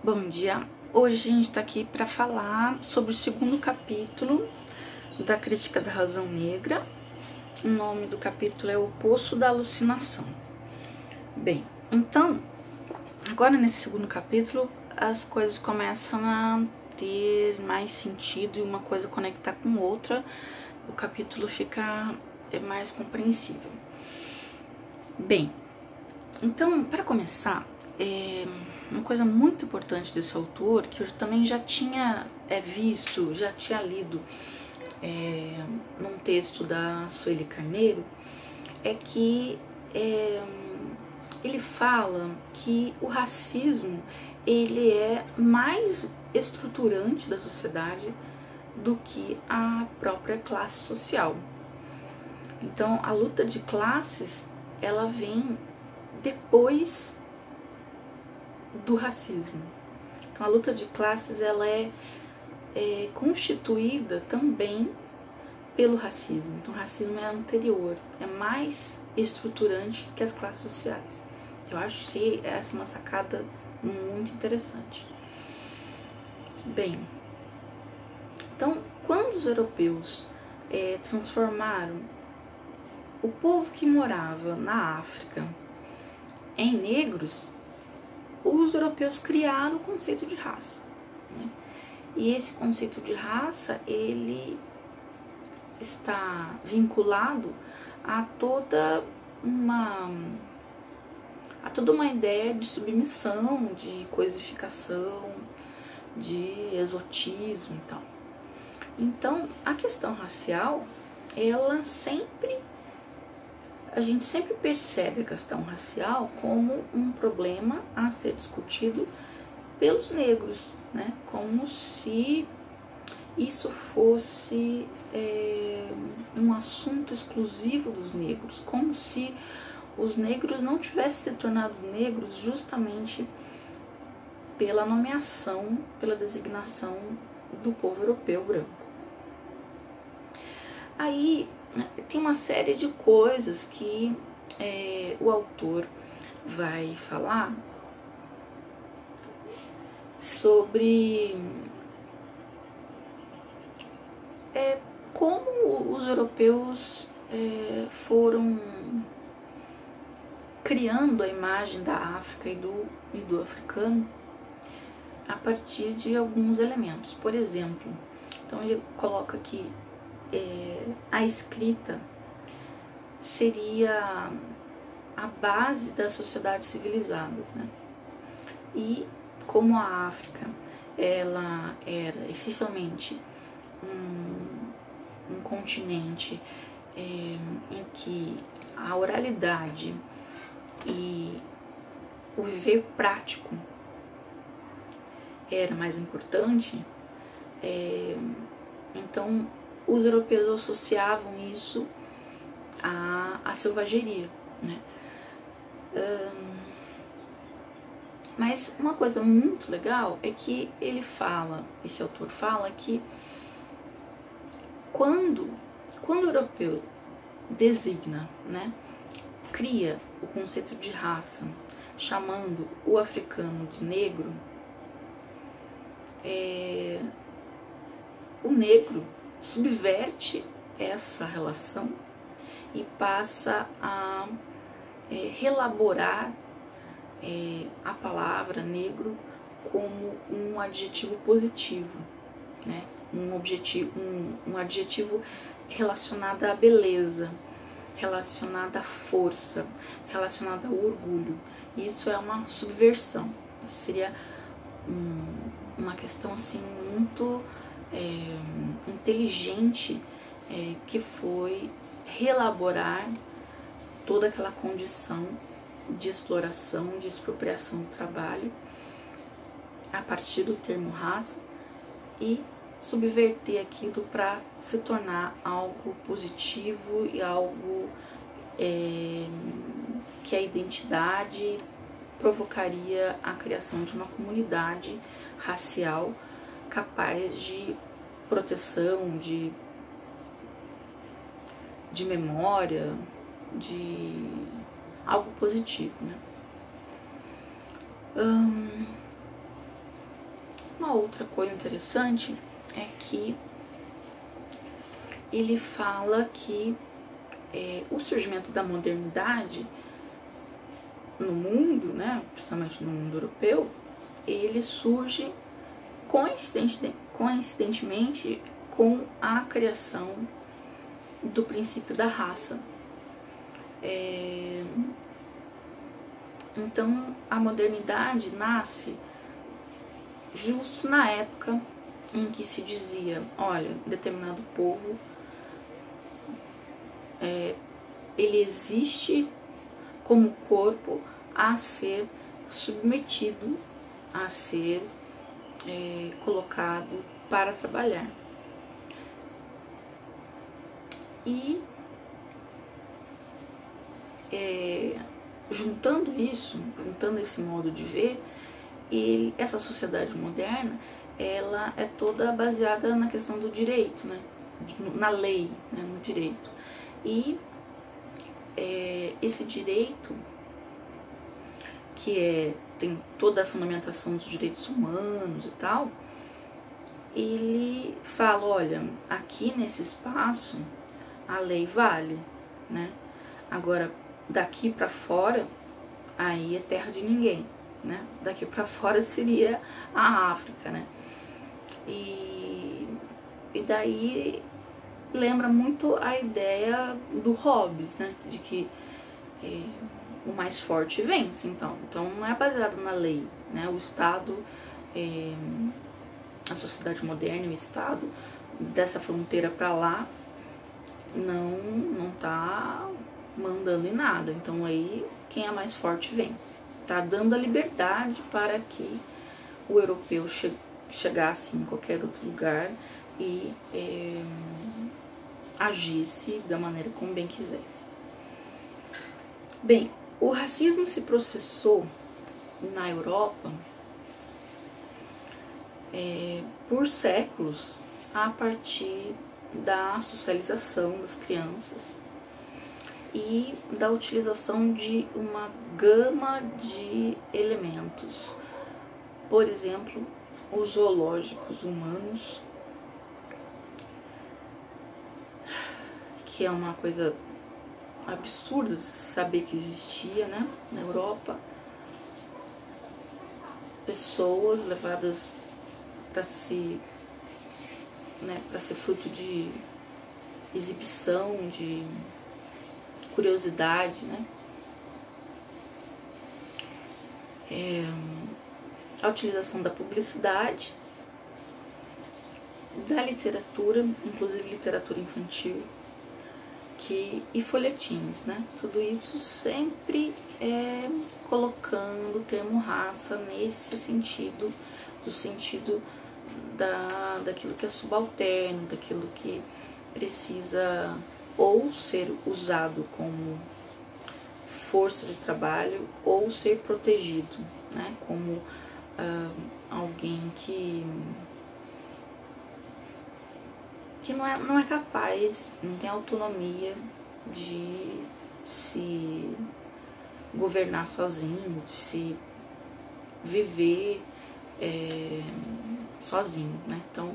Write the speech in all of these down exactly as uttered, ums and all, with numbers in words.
Bom dia, hoje a gente está aqui para falar sobre o segundo capítulo da Crítica da Razão Negra. O nome do capítulo é O Poço da Alucinação. Bem, então, agora nesse segundo capítulo as coisas começam a ter mais sentido e uma coisa conectar com outra, o capítulo fica mais compreensível. Bem, então, para começar, é uma coisa muito importante desse autor, que eu também já tinha é, visto, já tinha lido é, num texto da Sueli Carneiro, é que é, ele fala que o racismo ele é mais estruturante da sociedade do que a própria classe social. Então, a luta de classes, ela vem depois do racismo. Então, a luta de classes ela é, é constituída também pelo racismo. Então, o racismo é anterior, é mais estruturante que as classes sociais. Eu achei essa uma sacada muito interessante. Bem, então, quando os europeus é, transformaram o povo que morava na África em negros, os europeus criaram o conceito de raça, né? E esse conceito de raça, ele está vinculado a toda uma a toda uma ideia de submissão, de coisificação, de exotismo e tal. Então, a questão racial, ela sempre a gente sempre percebe a questão racial como um problema a ser discutido pelos negros, né? Como se isso fosse é, um assunto exclusivo dos negros, como se os negros não tivessem se tornado negros justamente pela nomeação, pela designação do povo europeu branco. Aí tem uma série de coisas que é, o autor vai falar sobre é, como os europeus é, foram criando a imagem da África e do, e do africano a partir de alguns elementos. Por exemplo, então ele coloca aqui É, a escrita seria a base das sociedades civilizadas, né? E como a África ela era essencialmente um, um continente é, em que a oralidade e o viver prático era mais importante, é, então os europeus associavam isso à, à selvageria, né? Um, mas uma coisa muito legal é que ele fala, esse autor fala que quando, quando o europeu designa, né, cria o conceito de raça, chamando o africano de negro, é, o negro subverte essa relação e passa a é, relaborar é, a palavra negro como um adjetivo positivo, né? um, objetivo, um, um adjetivo relacionado à beleza, relacionado à força, relacionado ao orgulho. Isso é uma subversão. Isso seria um, uma questão assim muito É, inteligente é, que foi reelaborar toda aquela condição de exploração, de expropriação do trabalho a partir do termo raça e subverter aquilo para se tornar algo positivo e algo é, que a identidade provocaria a criação de uma comunidade racial capaz de proteção, de, de memória, de algo positivo, né? Hum, uma outra coisa interessante é que ele fala que é, o surgimento da modernidade no mundo, né, principalmente no mundo europeu, ele surge coincidentemente, coincidentemente com a criação do princípio da raça. É, então, a modernidade nasce justo na época em que se dizia, olha, determinado povo, é, ele existe como corpo a ser submetido, a ser é, colocado para trabalhar. E é, juntando isso, juntando esse modo de ver, ele, essa sociedade moderna, ela é toda baseada na questão do direito, né? Na lei, né? No direito. E é, esse direito, que é, tem toda a fundamentação dos direitos humanos e tal, ele fala, olha, aqui nesse espaço a lei vale, né? Agora, daqui para fora, aí é terra de ninguém, né? Daqui para fora seria a África, né? E, e daí lembra muito a ideia do Hobbes, né? De que é, o mais forte vence, então. Então não é baseado na lei, né? O Estado, é, a sociedade moderna, o Estado, dessa fronteira para lá, não, não tá mandando em nada. Então aí quem é mais forte vence. Tá dando a liberdade para que o europeu che chegasse em qualquer outro lugar e é, agisse da maneira como bem quisesse. Bem, o racismo se processou na Europa é, por séculos a partir da socialização das crianças e da utilização de uma gama de elementos. Por exemplo, os zoológicos humanos, que é uma coisa absurda de saber que existia, né, na Europa. Pessoas levadas para se, né, para ser fruto de exibição, de curiosidade, né? É, a utilização da publicidade, da literatura, inclusive literatura infantil, que, e folhetins, né? Tudo isso sempre é colocando o termo raça nesse sentido, do sentido da, daquilo que é subalterno, daquilo que precisa ou ser usado como força de trabalho ou ser protegido, né? Como ah, alguém que que não é, não é capaz, não tem autonomia de se governar sozinho, de se viver é, sozinho, né? Então,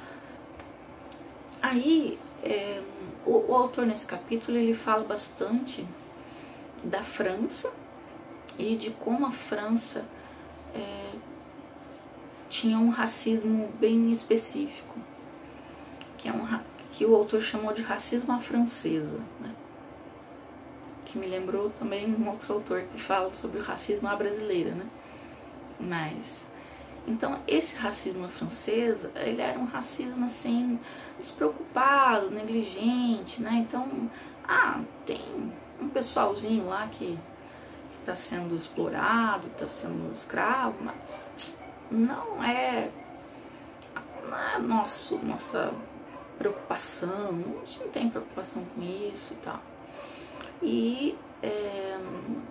aí é, o, o autor nesse capítulo ele fala bastante da França e de como a França é, tinha um racismo bem específico, que é um que o autor chamou de racismo à francesa, né? Que me lembrou também um outro autor que fala sobre o racismo à brasileira, né? Mas então esse racismo à francesa, ele era um racismo assim despreocupado, negligente, né? Então, ah, tem um pessoalzinho lá que está sendo explorado, está sendo escravo, mas não é, não é nosso, nossa preocupação, a gente não tem preocupação com isso e tal. E é,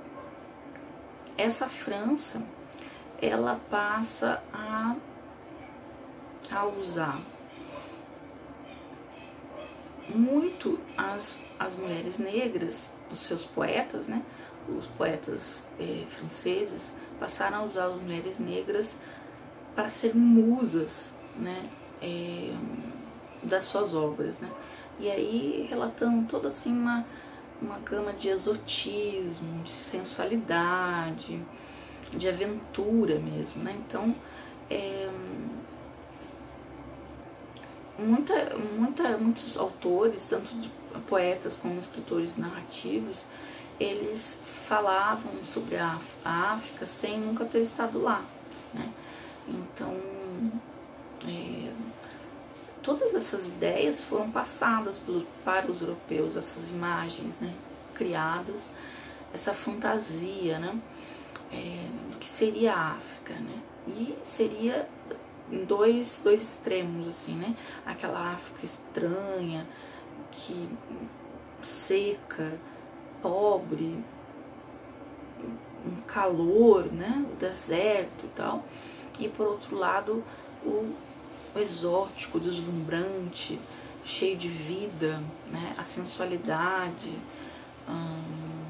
essa França, ela passa a, a usar muito as, as mulheres negras, os seus poetas, né? Os poetas é, franceses passaram a usar as mulheres negras para ser musas, né, é, das suas obras, né? E aí relatando toda assim uma, uma gama de exotismo, de sensualidade, de aventura mesmo, né? Então, é, muita, muita, muitos autores, tanto de poetas como escritores narrativos, eles falavam sobre a África sem nunca ter estado lá, né? Então, é, todas essas ideias foram passadas pelo, para os europeus, essas imagens, né, criadas, essa fantasia, né, é, do que seria a África, né? E seria em dois, dois extremos, assim, né? Aquela África estranha, que seca, pobre, um calor, né? O deserto e tal. E por outro lado, o exótico, deslumbrante, cheio de vida, né? A sensualidade, hum,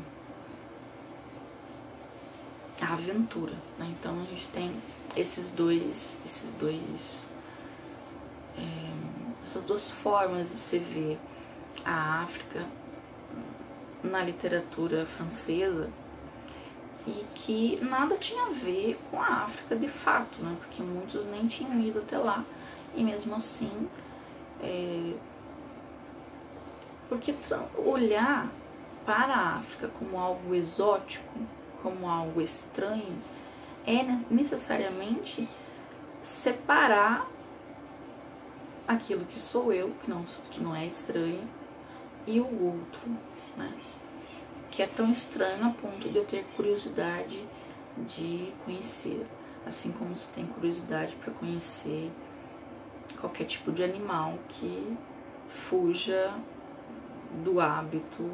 a aventura, né? Então a gente tem esses dois, esses dois, é, essas duas formas de se ver a África na literatura francesa, e que nada tinha a ver com a África de fato, né? Porque muitos nem tinham ido até lá, e mesmo assim, é, porque olhar para a África como algo exótico, como algo estranho, é necessariamente separar aquilo que sou eu, que não, que não é estranho, e o outro, né? Que é tão estranho a ponto de eu ter curiosidade de conhecer, assim como você tem curiosidade para conhecer qualquer tipo de animal que fuja do hábito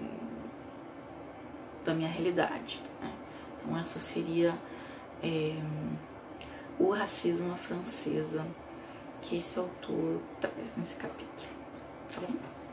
da minha realidade, né? Então essa seria é, o racismo à francesa que esse autor traz nesse capítulo, tá bom?